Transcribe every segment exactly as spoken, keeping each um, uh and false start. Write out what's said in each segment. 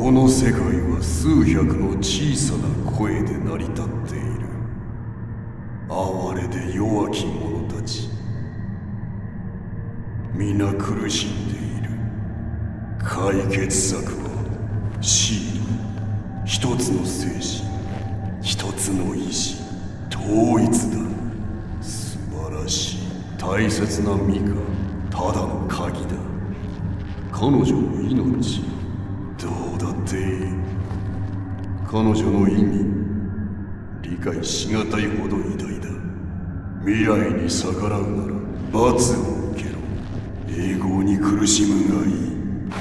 この世界は数百の小さな声で成り立っている。哀れで弱き者たち、皆苦しんでいる。解決策はシール、一つの精神、一つの意志、統一だ。素晴らしい大切なミカ、ただの鍵だ。彼女の命、どうだっていい。彼女の意味、理解しがたいほど偉大だ。未来に逆らうなら罰を受けろ。永劫に苦しむがいい。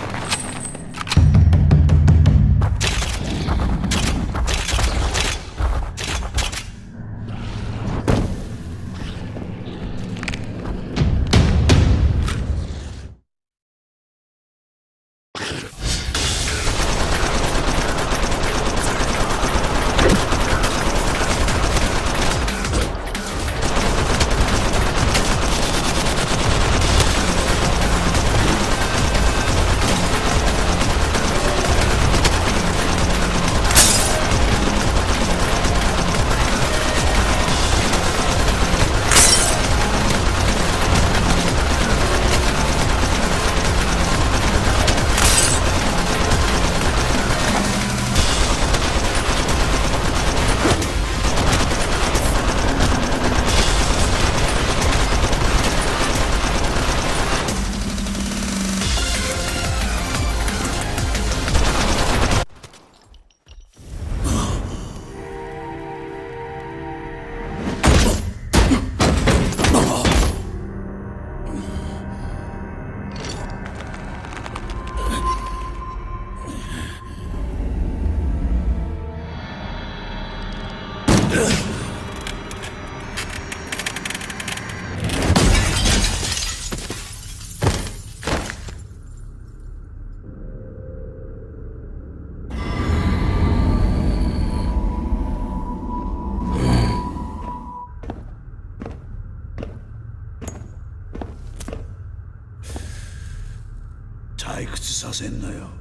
退屈させんなよ。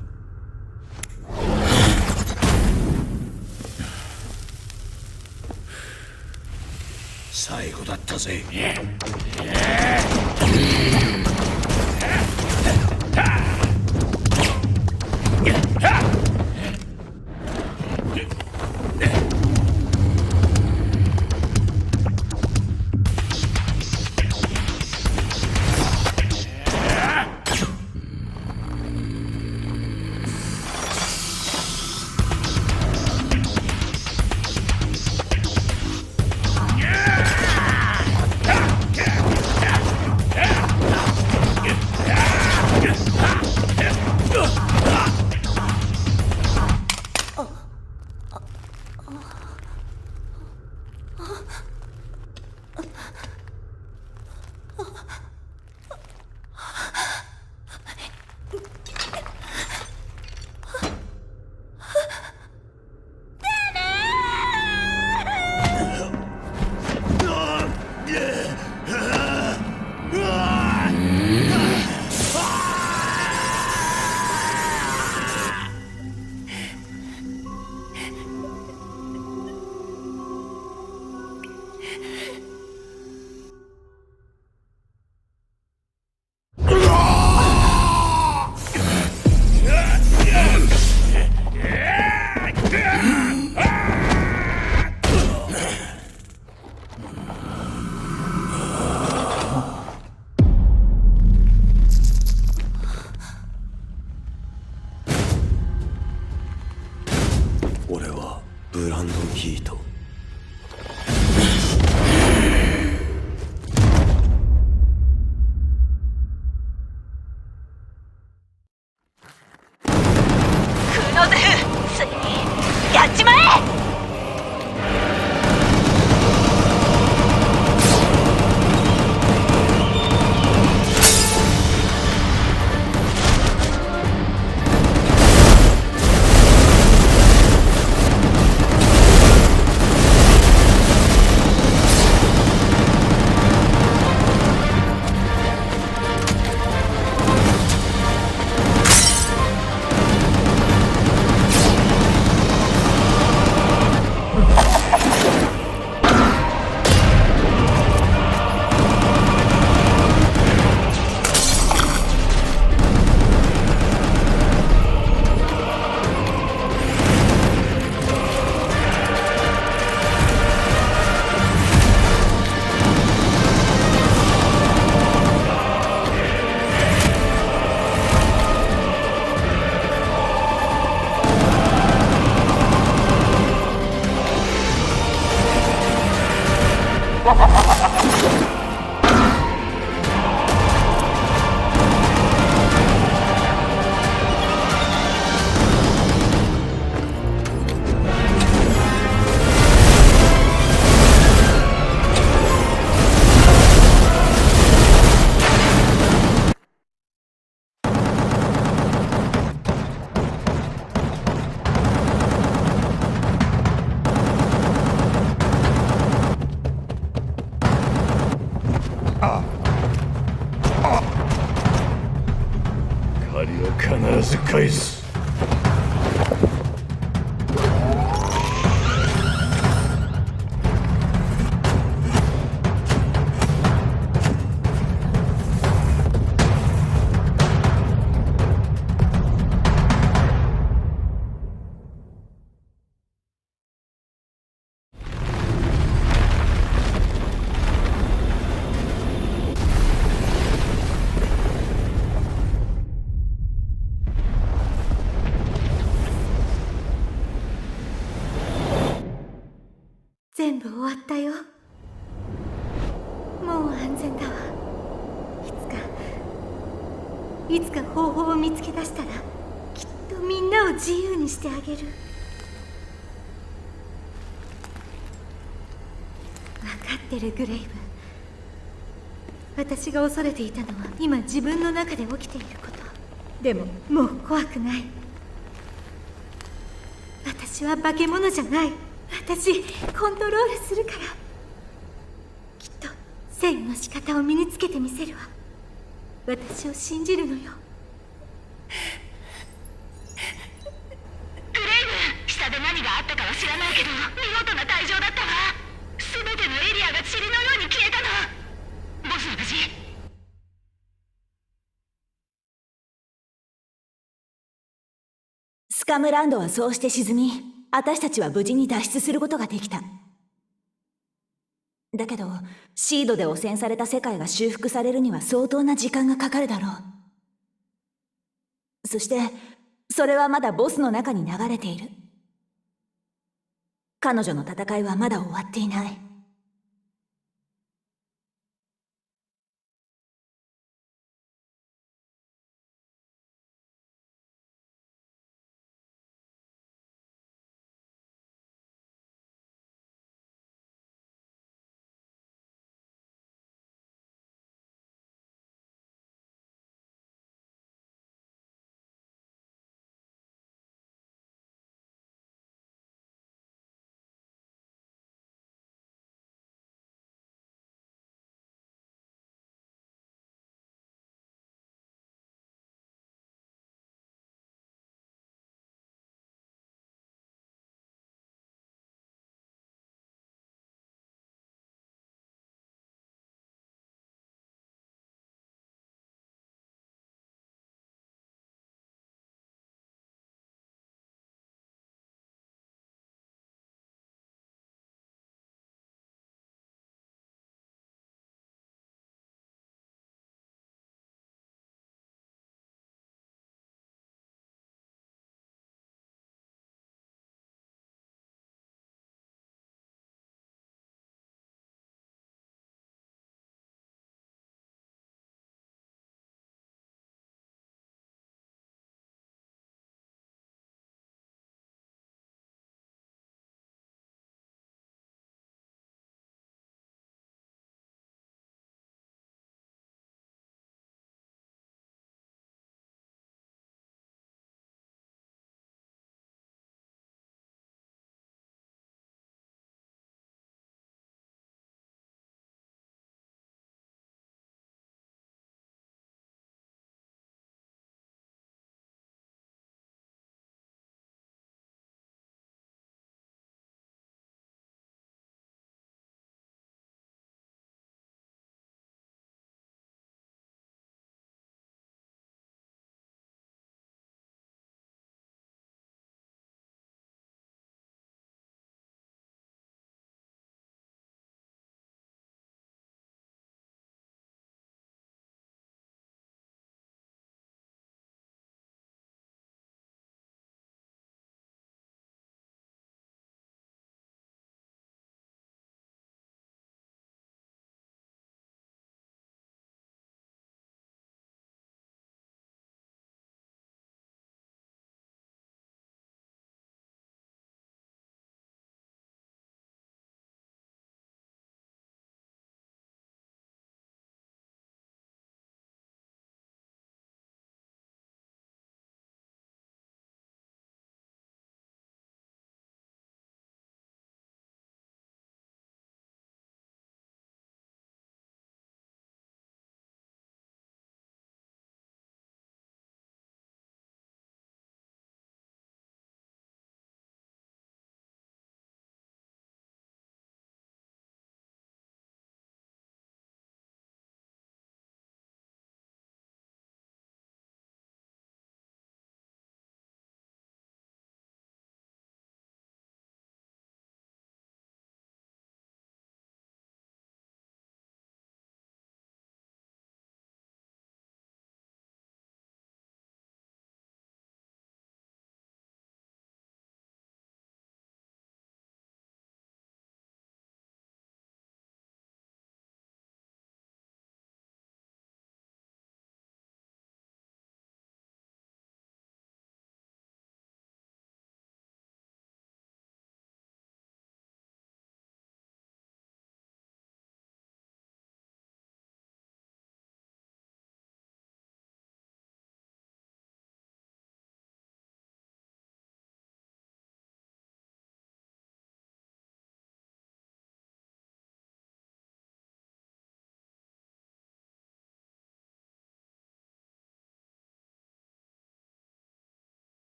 最後だったぜ。 Yeah! 借りは必ず返す。 全部終わったよ。もう安全だわ。いつかいつか方法を見つけ出したらきっとみんなを自由にしてあげる。分かってるグレイブ。私が恐れていたのは今自分の中で起きていること。でももう怖くない。私は化け物じゃない。私コントロールするから。きっと制御の仕方を身につけてみせるわ。私を信じるのよ。グレイブ、下で何があったかは知らないけど見事な退場だったわ。全てのエリアが塵のように消えたの。ボスの無事？ スカムランドはそうして沈み、私たちは無事に脱出することができた。だけど、シードで汚染された世界が修復されるには相当な時間がかかるだろう。そして、それはまだボスの中に流れている。彼女の戦いはまだ終わっていない。